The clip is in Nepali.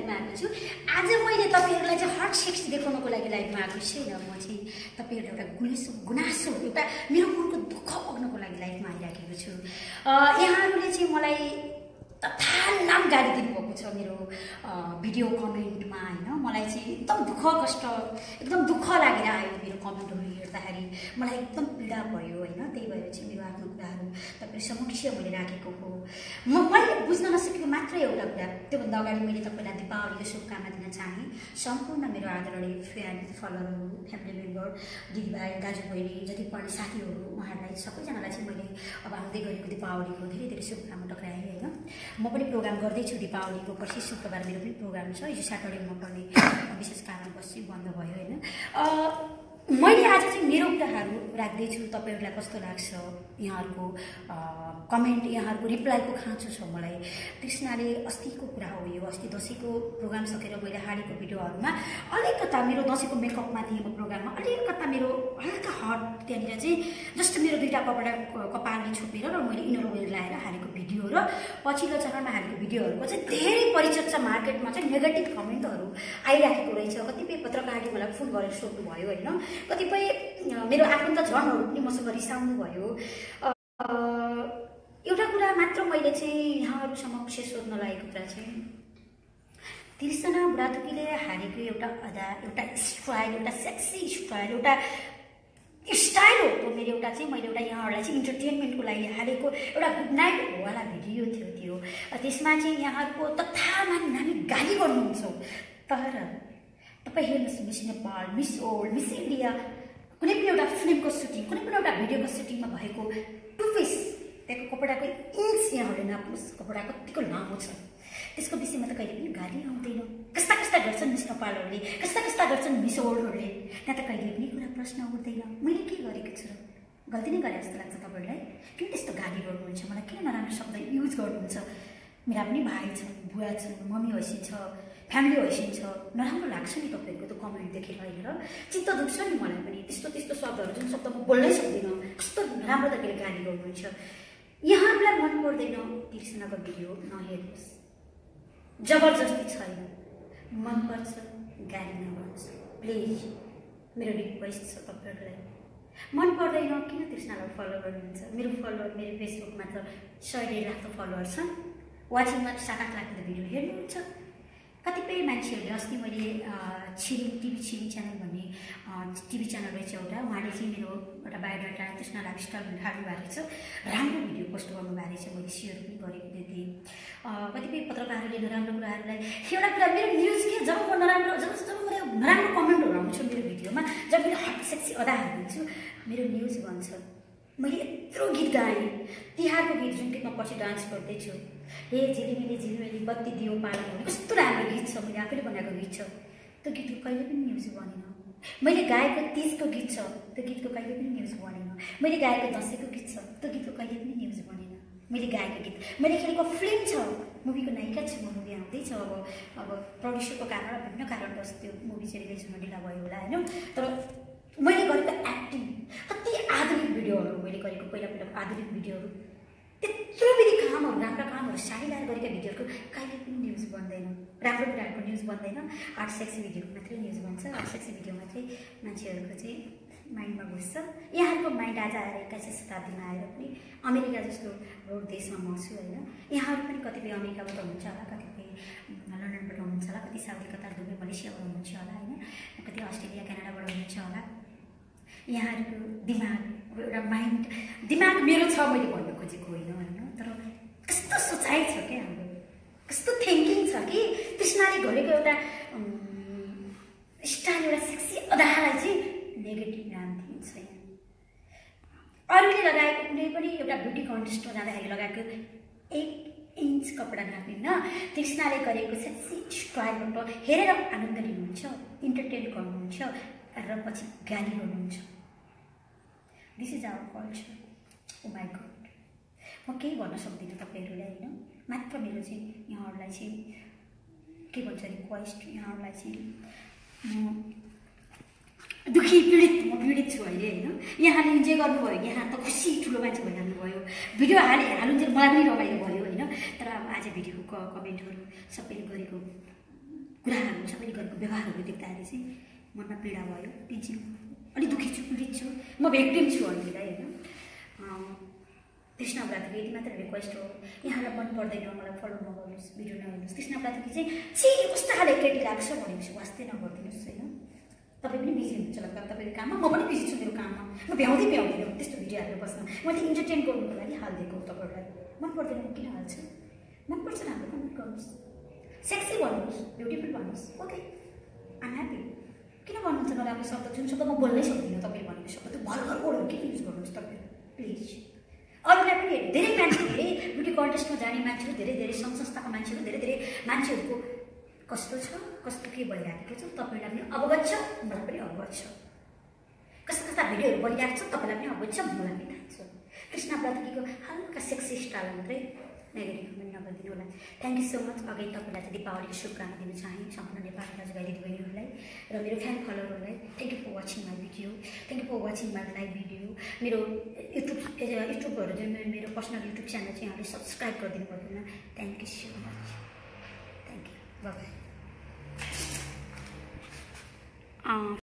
लाइभमा आएको छु। आज मैले तपाईहरुलाई चाहिँ हट सेक्स देखाउनको लागि लाइभमा आएको छैन। म चाहिँ तपाईहरुलाई एउटा गुनासो एउटा मेरो मनको दुःख पोख्नको लागि लाइभमा आइराखेको छु। यहाँहरुले चाहिँ मलाई तथानाम गाली दिनुभएको छ मेरो भिडियो कमेन्टमा हैन। मलाई चाहिँ एकदम दुःख कष्ट एकदम दुःख लागेर आयो मेरो कमेन्टहरु हेर्दाखेरि। मलाई एकदम पीडा भयो हैन। त्यही भएर चाहिँ मेरो आफ्नो कुराहरु तपाईहरु समक्ष मैले राखेको हो। मैले बुझ्न नसकेको मात्र एउटा कुरा, त्योभन्दा अगाडि मैले तपाईलाई दीपावलीको शुभकामना दिन चाहे। सम्पूर्ण मेरो आदरणीय फ्यान फलोअरहरु, फ्यामिली मेम्बर, दिदीभाइ, दाजुबहिनी, जति पनि साथीहरु, उहाँहरुलाई सबैजनालाई चाहिँ मैले अब आउँदै गरेको दीपावलीको धेरै धेरै शुभकामना टक्राएँ हैन। म पनि प्रोग्राम गर्दैछु दीपावलीको। पर्सि शुक्रबार मेरो पनि प्रोग्राम छ। हिजो स्याटरडेमा पर्ने विशेष कारणवश चाहिँ बन्द भयो हैन। मैले आज चाहिँ मेरो कुराहरु राख्दैछु। तपाईहरुलाई कस्तो लाग्छ? यहाँहरुको कमेन्ट, यहाँहरुको रिप्लाईको खाँचो छ मलाई। कृष्णले अस्तिको कुरा हो यो। अस्ति दशैंको प्रोग्राम सकेर मैले हालेको भिडियोहरुमा अलिकता मेरो दशैंको मेकअपमा थिए म प्रोग्राममा। अलिकता मेरो हल्का हट त्यहाँनिर चाहिँ जस्ट मेरो दुईटा कपडा कपालले छोपेर र मैले इनर ओइल लाएर हालेको भिडियो र पछिल्लो चरणमा हालेको भिडियोहरुको चाहिँ धेरै परिचर्चा मार्केटमा चाहिँ नेगेटिभ कमेन्टहरु आइराखेको रहेछ। कतिपय पत्रकारले मलाई फोन गरेर सोध्नु भयो हैन। कतिपय मेरो आफन्त जनहरु पनि मसँग रिसाउनु भयो। एउटा कुरा मात्र मैले चाहिँ यहाँहरु समक्ष सोध्न लागेको कुरा चाहिँ त्रिशना बुढाथोकीले हालेको एउटा अदा, एउटा स्टाइल, एउटा सेक्सी स्टाइल, एउटा स्टाइल हो त्यो मेरो। एउटा चाहिँ मैले एउटा यहाँहरुलाई चाहिँ इन्टरटेनमेन्टको लागि हालेको एउटा गुड नाइट वाला भिडियो थियो त्यो। त्यसमा चाहिँ यहाँहरुको तथामा नामी गाली गर्नुहुन्छ। तर तपाई हेर्नुस्, miss Nepal, miss world, miss India, कुनै पनि एउटा फिल्मको सुटिङ, कुनै पनि एउटा भिडियोको सुटिङमा भएको टु पिस त्यहाँको कपडाको इन्च यहाँहरुले नाप्नुस्, कपडा कतिको लामो छ। त्यसको विषयमा त कहिले पनि गाली आउँदैन। कस्ता कस्ता गर्छन् मिस नेपालहरुले, कस्ता कस्ता गर्छन् मिस वर्ल्डहरुले, त्यहाँ त कहिले पनि कुरा प्रश्न उठ्दैन। मैले के गरेको छु र? गल्ती नै गरे जस्तो लाग्छ तपाईहरुलाई? किन त्यस्तो गाली गर्नुहुन्छ? मलाई किन नराम्रो शब्द युज गर्नुहुन्छ? मेरा पनि भाइ छ, बुवा छ, मम्मी हैसियत छ, फ्यामिली हैसियत छ। नराम्रो लाग्छ नि तपाईहरुको त्यो कमेन्ट देखेर हैन र चित्त दुख्छ नि मलाई पनि। त्यस्तो शब्दहरु जुन शब्द म बोल्नै सक्दिनँ, कस्तो राम्रो तरिकाले गाली गर्नुहुन्छ। यहाँहरुलाई मन पर्दैन त्रिशनाको भिडियो नहेर्नुस्। जबरजस्ती छैन। मन पर्छ गाली नगर्नुस् प्लिज। मेरो रिक्वेस्ट छ तपाईहरुलाई। मन पर्दैन किन त्रिशनालाई फलो गर्नुहुन्छ? मेरो फलोअर मेरो फेसबुकमा त 1.5 लाख त फलोअर छन्। वाचिङमा 7-8 लाख त भिडियो हेर्नुहुन्छ। कतिपय मान्छेहरूले अस्ति मैले टिभी च्यानल भन्ने टिभी च्यानल रहेछ एउटा, उहाँले चाहिँ मेरो एउटा बायोडाटा त्रिशना लाइफस्टाइल भनेर हाल्नु भएको रहेछ। राम्रो भिडियो पोस्ट गर्नु भएको रहेछ। मैले सेयर पनि गरेको थिएँ। कतिपय पत्रकारहरूले नराम्रो कुराहरूलाई एउटा कुरा मेरो न्युज के जब म नराम्रो कमेन्टहरु आउँछ मेरो भिडियोमा, जब मैले हट सेक्सी अदा हाल्छु मेरो न्युज भन्छ मैले यत्रो गीत गाएँ। तिहारको गीत जुन गीतमा पछि डान्स गर्दैछु, हे झिलिमिली बत्ती दियो पालो भन्ने कस्तो राम्रो गीत छ। मैले आफैले बनाएको गीत छ। त्यो गीतको कहिले पनि न्युज बनेन। मैले गाएको तीजको गीत छ, त्यो गीतको कहिले पनि न्युज बनेन। मैले गाएको दशैंको गीत छ, त्यो गीतको कहिले पनि न्युज बनेन। मैले गाएको गीत, मैले खेलेको फिल्म छ, मुभीको नायिका छु म। मुभी आउँदैछ अब प्रोड्युसरको कारण विभिन्न कारणवश त्यो मुभी चाहिँ रिलिज हुन ढिला भयो होला हैन। तर मैले गरेको एक्टिङ, कति आधुनिक भिडियोहरु मैले गरेको, पहिला आधुनिक भिडियोहरु, त्यत्रो विधि कामहरु, राम्रा कामहरु, साडी लाएर गरेका भिडियोहरुको कहिले पनि न्युज बन्दैन। राम्रो कुराहरुको न्युज बन्दैन। आर्ट सेक्सी भिडियोको मात्रै न्युज बन्छ। आर्ट सेक्सी भिडियो मात्रै मान्छेहरुको चाहिँ माइन्डमा घुस्छ। यहाँहरुको माइन्ड आज आएर 21औं शताब्दीमा आएर पनि अमेरिका जस्तो रोड देशमा म छु हैन। यहाँहरु पनि कतिपय अमेरिकाबाट हुनुहुन्छ होला, कतिपय लन्डनबाट हुनुहुन्छ होला, कति साउदी, कतार, दुबई, मलेसियाबाट हुनुहुन्छ होला हैन, कति अस्ट्रेलिया, क्यानाडाबाट हुनुहुन्छ होला। यहाँहरुको दिमाग एउटा माइन्ड दिमाग मेरो छ मैले भन्न खोजेको होइन हैन। तर कस्तो सोचाइ छ के हाम्रो, कस्तो थिंकिङ छ कि त्रिशनाले गरेको एउटा स्टाइल, एउटा सेक्सी अदालाई चाहिँ नेगेटिभ नाम दिन्छ। अरूले लगाएको कुनै पनि एउटा ब्युटी कन्टेस्टमा जाँदाखेरि लगाएको 1 इन्च कपडा नापिन्न, त्रिशनाले गरेको सेक्सी स्टाइलबाट हेरेर आनन्द लिनुहुन्छ, इन्टरटेन गर्नुहुन्छ र पछि गाली गर्नुहुन्छ। This is our culture. Oh my God, म केही भन्न सक्दिनँ तपाईहरुलाई हैन। मात्र मेरो चाहिँ यहाँहरुलाई चाहिँ के भन्छ रिक्वेस्ट, यहाँहरुलाई चाहिँ म दुखी पीडित छु अहिले हैन। यहाँले इन्जोय गर्नुभयो, यहाँ त खुसी ठुलो मान्छे भइहाल्नु भयो। भिडियो हालुन्जेल मलाई पनि रमाइलो भयो हैन। तर अब आज भिडियोको कमेन्टहरु सबैले गरेको कुराहरू सबैले गरेको व्यवहारहरू देख्दाखेरि चाहिँ मनमा पीडा भयो, पिन्ची अलिक दुःखी छु, पीडित छु, म भेक्टिम छु हामीलाई होइन। कृष्ण ब्राथीको यति मात्र रिक्वेस्ट हो, यहाँलाई मन पर्दैन मलाई फलो नगर्नुहोस्, भिडियो नगर्नुहोस्। कृष्ण ब्राथीको चाहिँ छि कस्तो खाले केटी लाग्छ भनेपछि वास्तै नगरिदिनुहोस् होइन। तपाईँ पनि बिजी हुनुहुन्छ होला तपाईँको काममा, म पनि बिजी छु मेरो काममा, म भ्याउँदिनँ त्यस्तो भिडियो हालेर बस्न। मैले इन्टरटेन गर्नुको लागि हालिदिएको तपाईँहरूलाई। मन पर्दैन म किन हाल्छु, मनपर्छ राम्रो कमेन्ट गर्नुहोस्, सेक्सी भन्नुहोस्, ब्युटिफुल भन्नुहोस्, ओके आइम ह्याप्पी। किन भन्नुहुन्छ नराम्रो शब्द, जुन शब्द म बोल्नै सक्दिनँ तपाईँले भनेको शब्द त्यो भर्खर वर्डहरू किन युज गर्नुहुन्छ तपाईँहरू प्लिज। अरूलाई पनि धेरै मान्छे, धेरै ब्युटी कन्टेस्टमा जाने मान्छेहरू, धेरै धेरै सङ्घ संस्थाको मान्छेहरू, धेरै धेरै मान्छेहरूको कस्तो छ, कस्तो के भइरहेको छ तपाईँलाई पनि अवगत छ, मलाई पनि अवगत छ। कस्ता कस्ता भिडियोहरू बनिरहेको छ तपाईँलाई पनि अवगत छ, मलाई पनि थाहा छ। कृष्ण ब्राथीको हल्का सेक्सी स्टाइल मात्रै नेगेटिभ कमेन्ट नगरिदिनु होला। Thank you so much. अघि तपाईँलाई चाहिँ दीपावलीको शुभकामना दिन चाहेँ सम्पूर्ण नेपाली दाजुभाइ दिदीबहिनीहरूलाई र मेरो फ्यान फलोवरहरूलाई। Thank you for watching my video, thank you for watching my live video. मेरो युट्युबहरू जुन मेरो पर्सनल युट्युब च्यानल चाहिँ यहाँले सब्सक्राइब गरिदिनु पर्दैन। Thank you so much, thank you, by.